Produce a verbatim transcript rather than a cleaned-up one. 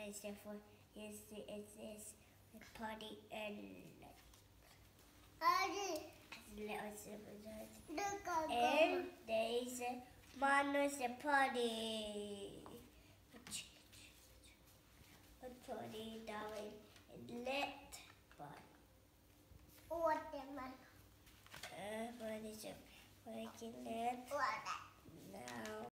is the for is the is this the party and little siblings. And there is a Manu's the party. A party down in lit but What am I? uh what is it? What is it?